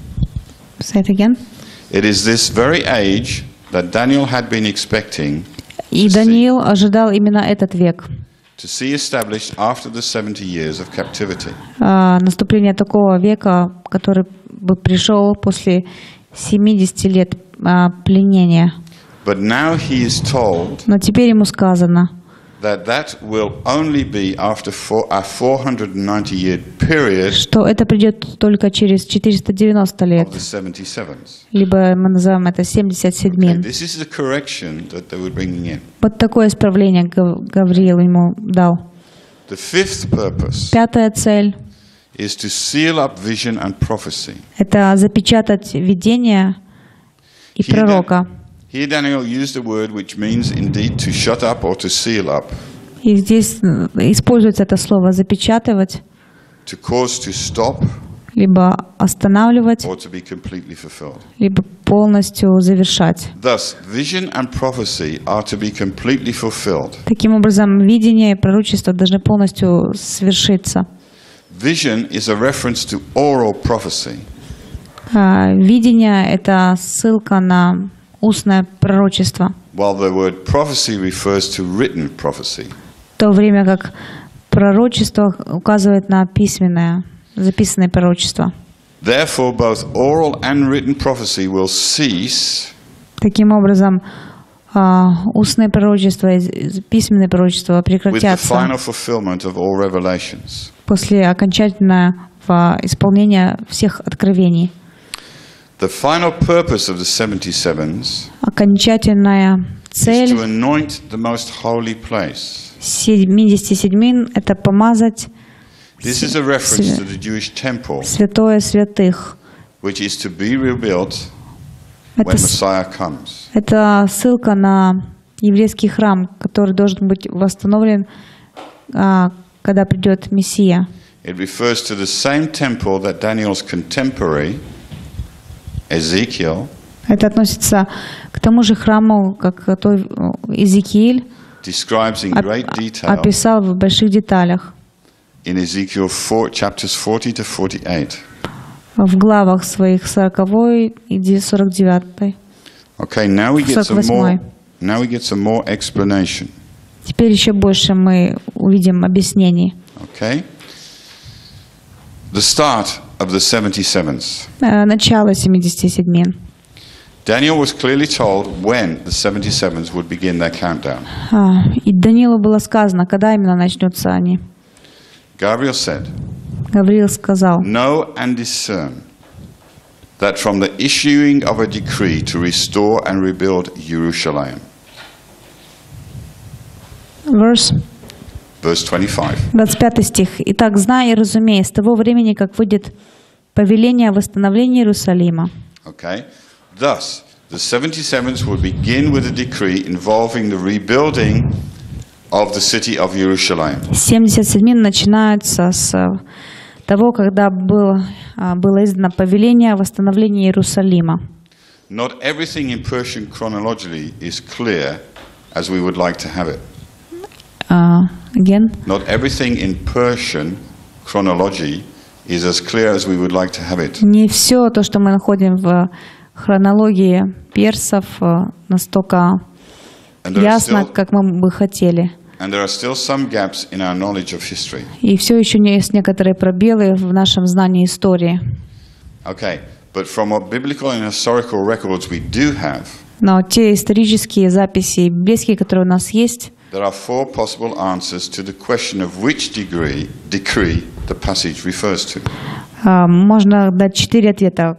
say it again. It is this very age that Daniel had been expecting И Даниил ожидал именно этот век, to see established after the seventy years of captivity. а, наступление такого века, который бы пришел после семидесяти лет а, пленения. But now he is told Но теперь ему сказано, that that will only be after four, a four hundred ninety year period что это придет только через четыреста девяносто лет, of the seventy sevens. либо мы называем это семьдесят Okay, седьмин. this is the correction that they were bringing in. Вот такое исправление Гав- Гавриил ему дал. The fifth purpose Пятая цель is to seal up vision and prophecy. — это запечатать видение и Here, пророка. here Daniel used a word which means indeed to shut up or to seal up, И здесь э, используется это слово «запечатывать», to cause to stop либо останавливать, or to be completely fulfilled. либо полностью завершать. Thus, vision and prophecy are to be completely fulfilled. Таким образом, видение и пророчество должны полностью свершиться. Vision is a reference to oral prophecy. А, Видение — это ссылка на устное пророчество, While the word prophecy refers to written prophecy. в то время как пророчество указывает на письменное, записанное пророчество. Therefore, both oral and written prophecy will cease Таким образом, а, устное пророчество и письменное пророчество with the прекратятся final fulfillment of all revelations. после окончательного исполнения всех откровений. The final purpose of the seventy sevens Окончательная is цель to anoint the most holy place. семидесяти седьмин — это помазать This is a reference to the Jewish temple, святое святых. which is to be rebuilt when Это, с- Messiah comes. это ссылка на еврейский храм, который должен быть восстановлен, а, когда придет Мессия. It refers to the same temple that Daniel's contemporary, Ezekiel, Это относится к тому же храму, как той Иезекииль describes in оп- great detail описал в больших деталях in Ezekiel four, chapters forty to forty-eight. в главах своих сороковой и сорок девятой. Okay, now we get some сорок more. восьмой. Now we get some more explanation. Теперь еще больше мы увидим объяснений. Okay, the start of the seventy sevens. Э, Начало семидесяти седьмин. Daniel was clearly told when the seventy sevens would begin their countdown. А, И Даниилу было сказано, когда именно начнутся они. Gabriel said, Гавриил сказал: "Know and discern that from the issuing of a decree to restore and rebuild Jerusalem." Verse Verse twenty-five. двадцать пятый стих. «Итак, знай и разумей, с того времени, как выйдет повеление о восстановлении Иерусалима». Okay, thus the seventy sevens would begin with a decree involving the rebuilding of the city of Jerusalem. семьдесят седьмин начинаются с того, когда было, а, было издано повеление о восстановлении Иерусалима. Not everything in Persian chronology is clear as we would like to have it. Uh, again. Not everything in Persian chronology is as clear as we would like to have it. Не все то, что мы находим в хронологии персов, настолько ясно, still, как мы бы хотели. and there are still some gaps in our knowledge of history. И все еще есть некоторые пробелы в нашем знании истории. Okay, but from what biblical and historical records we do have, Но те исторические записи библейские, которые у нас есть, there are four possible answers to the question of which degree, decree the passage refers to. можно дать четыре ответа,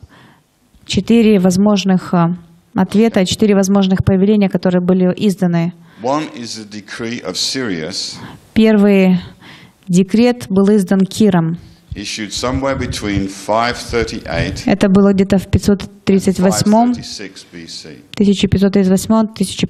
четыре возможных ответа, четыре возможных повеления, которые были изданы. One is the decree of Cyrus, Первый декрет был издан Киром. issued somewhere between five thirty-eight Это было где-то в пятьсот тридцать восьмом, five thirty-six B C. тысяча пятьсот тридцать восьмом,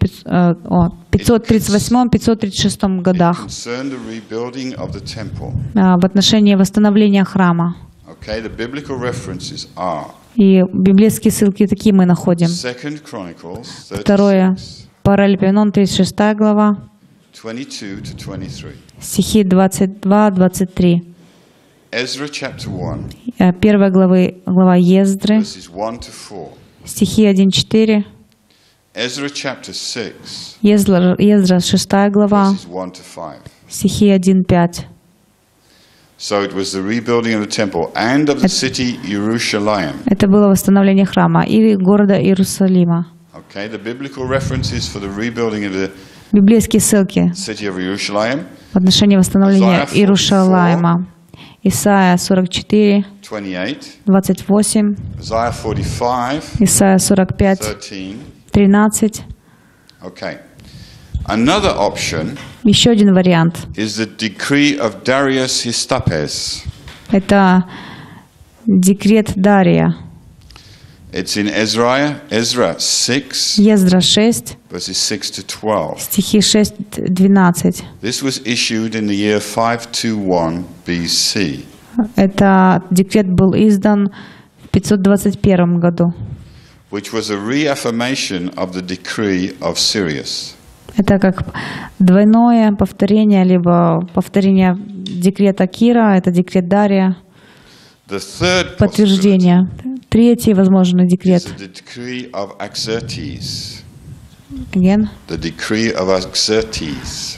пятьсот тридцать восьмом, пятьсот тридцать шестом годах Concerned the rebuilding of the temple. в отношении восстановления храма. Okay, the biblical references are И библейские ссылки такие мы находим. Second Chronicles Второе, thirty-six, Паралипоменон, тридцать шестая глава, twenty-two to twenty-three. стихи двадцать два двадцать три. Ezra chapter one, Первая главы, глава Ездры, verses one to four. стихи один четыре. Ezra chapter six, Ездра, Ездра шестая глава, verses one to five. стихи один пять. So it was the rebuilding of the temple and of the city Jerusalem. Это было восстановление храма или города Иерусалима. Okay, the biblical references for the rebuilding of the Библейские ссылки city of Jerusalem, в отношении восстановления Иерусалима. Исайя сорок четыре, twenty-eight, двадцать восемь, Isaiah forty-five, Исайя сорок пять, thirteen. тринадцать. Okay. Another option Еще один вариант. is the decree of Darius Histaspes. Это декрет Дария. It's in Ezra, Ezra six, Ездра шесть, verses six to twelve. стихи шесть двенадцать. This was issued in the year five twenty-one B C. Это декрет был издан в пятьсот двадцать первом году. Which was a reaffirmation of the decree of Cyrus. Это как двойное повторение, либо повторение декрета Кира, это декрет Дария, The third possibility подтверждение. Третий возможный декрет. is the decree of Axertes. Again? The decree of Axertes.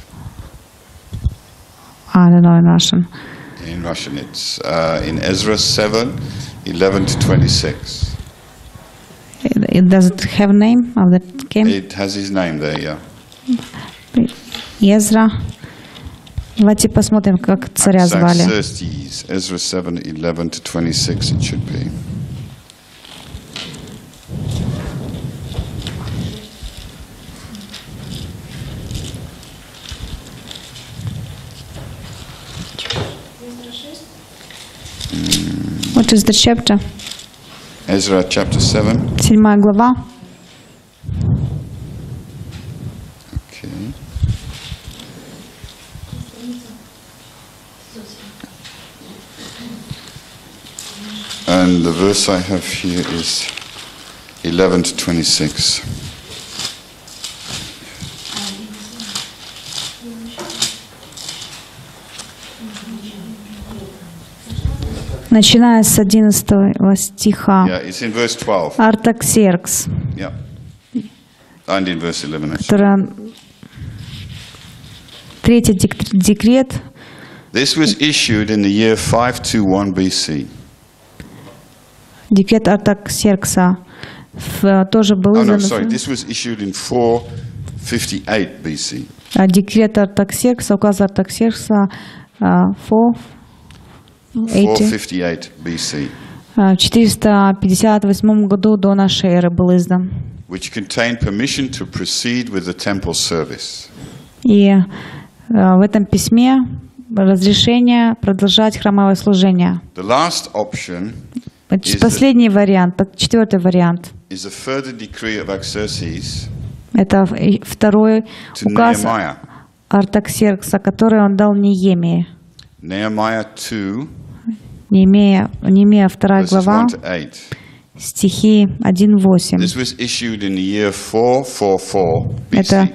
I don't know in Russian. In Russian, it's uh, in Ezra seven, eleven to twenty-six. It, it does it have name of that king? It has his name there, yeah. Езра. Давайте посмотрим, как царя звали. Axertes, Ezra seven, eleven to twenty-six, it should be. What is the chapter? Ezra chapter seven. Седьмая глава. Okay. And the verse I have here is eleven to twenty-six. Начиная с одиннадцатого стиха. Yeah, it's in verse twelve. Артаксеркс, Yeah. And in verse eleven, actually. который третий дек- декрет. This was issued in the year five twenty-one B C. Декрет Артаксеркса в- тоже был Oh, no, издан. sorry. This was issued in four fifty-eight B C. А декрет Артаксеркса, указ Артаксеркса а, four eighty, four fifty-eight B C, а, в четыреста пятьдесят восьмом году до нашей эры был издан. which contained permission to proceed with the temple service. И а, в этом письме разрешение продолжать храмовое служение. The last option Значит, последний вариант, под- четвертый вариант. is a further decree of Axerxes Это в- и второй to указ Nehemiah. Артаксеркса, который он дал Неемии. Nehemiah two, Неемия, Неемия вторая verses глава, one to eight. стихи один восемь. This was issued in the year four forty-four B Это C.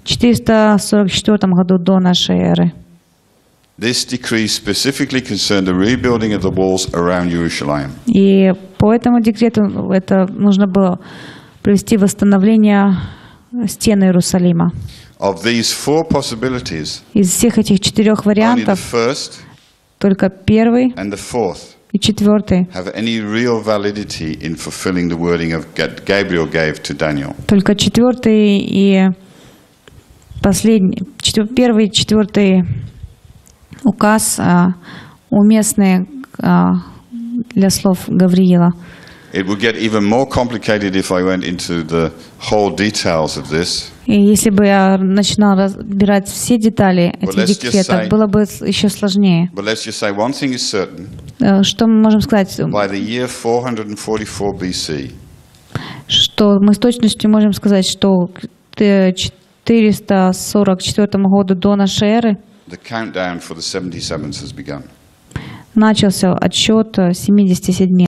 четыреста сорок четвёртом году до нашей эры. This decree specifically concerned the rebuilding of the walls around Jerusalem. И по этому декрету это нужно было провести восстановление стен Иерусалима. Of these four possibilities, Из всех этих четырех only the вариантов first только первый and the fourth и четвертый, have any real validity in fulfilling the wording of Ga- Gabriel gave to Daniel. только четвертый и последний, четвер- первый и четвертый указ а, уместны а, для слов Гавриила. It would get even more complicated if I went into the whole details of this. И если бы я начинал разбирать все детали Well, этих let's just декретов, say- было бы еще сложнее. But let's just say one thing is certain. Э, Что мы можем сказать? By the year four forty-four B C, Что мы с точностью можем сказать, что к т- четыреста сорок четвёртому году до нашей эры the countdown for the seventy-sevens has begun. начался отсчет семидесяти седьми